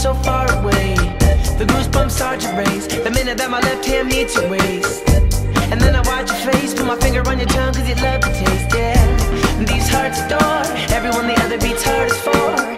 so far away. The goosebumps start to raise the minute that my left hand meets your waist. And then I watch your face, put my finger on your tongue cause you love the taste, yeah. And these hearts adore everyone the other beats hardest for.